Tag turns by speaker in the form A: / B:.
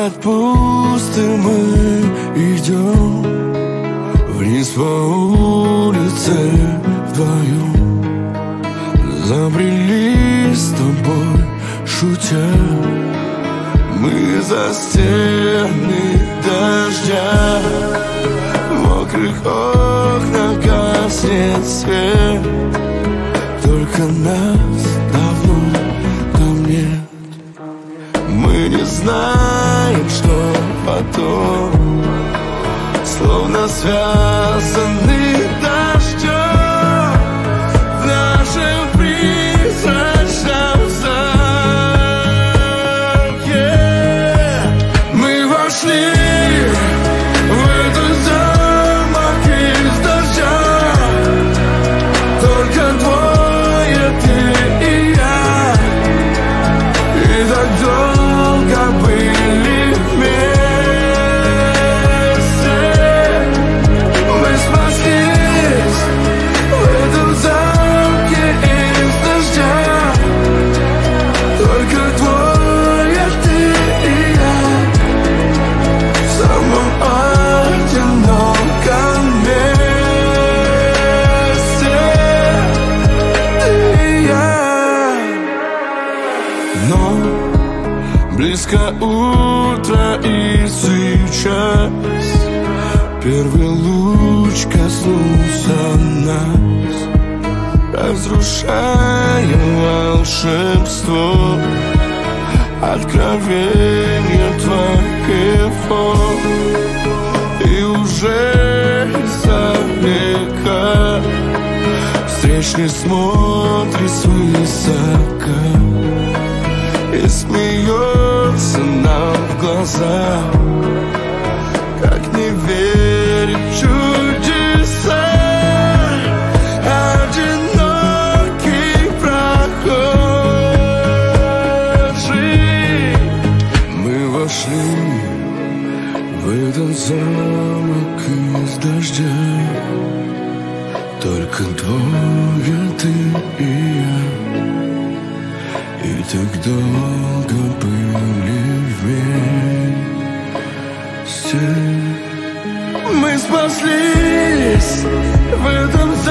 A: Под пусты мы идем вниз по улице вдвоем. Забрели с тобой, шутя, мы за стены дождя. В мокрых окнах гаснет свет, только нас давно там нет. Мы не знаем, что потом, словно связаны дождем в нашем призрачном замке. Мы вошли в этот замок из дождя, только двое, ты и я, и так долго были вместе. Мы спаслись в этом замке из дождя, только двое, ты и я, в самом одиноком месте, ты и я. Но близко утро, и сейчас первый луч коснулся нас, разрушая волшебство, откровение твоего. И уже издалека встречный смотрит свысока и смеется нам в глаза. Как не верить в чудеса, одинокий прохожий. Мы вошли в этот замок из дождя, только двое, ты и я, и так долго были вместе. Мы спаслись в этом